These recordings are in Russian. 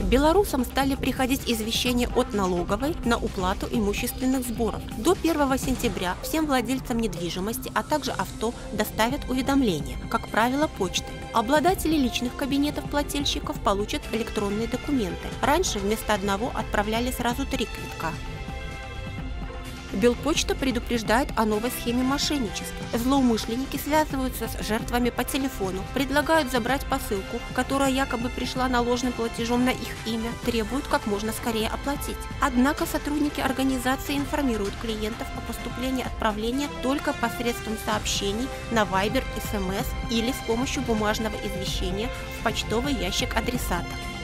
Белорусам стали приходить извещения от налоговой на уплату имущественных сборов. До 1 сентября всем владельцам недвижимости, а также авто доставят уведомления, как правило, почтой. Обладатели личных кабинетов плательщиков получат электронные документы. Раньше вместо одного отправляли сразу 3 квитка. Белпочта предупреждает о новой схеме мошенничества. Злоумышленники связываются с жертвами по телефону, предлагают забрать посылку, которая якобы пришла наложенным платежом на их имя, требуют как можно скорее оплатить. Однако сотрудники организации информируют клиентов о поступлении отправления только посредством сообщений на Viber, SMS или с помощью бумажного извещения в почтовый ящик адресата.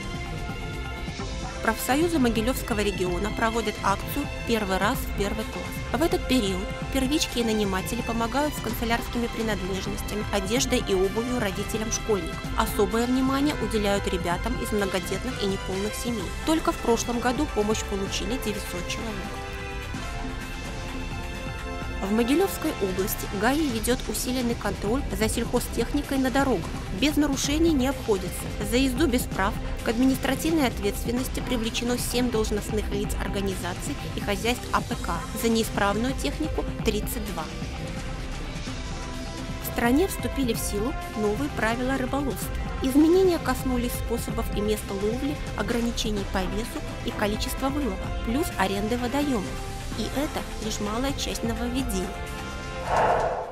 Профсоюзы Могилевского региона проводят акцию «Первый раз в первый класс». В этот период первички и наниматели помогают с канцелярскими принадлежностями, одеждой и обувью родителям школьников. Особое внимание уделяют ребятам из многодетных и неполных семей. Только в прошлом году помощь получили 900 человек. В Могилевской области ГАИ ведет усиленный контроль за сельхозтехникой на дорогах. Без нарушений не обходится. За езду без прав к административной ответственности привлечено 7 должностных лиц организаций и хозяйств АПК. За неисправную технику – 32. В стране вступили в силу новые правила рыболовства. Изменения коснулись способов и места ловли, ограничений по весу и количества вылова, плюс аренды водоемов. И это лишь малая часть нововведений.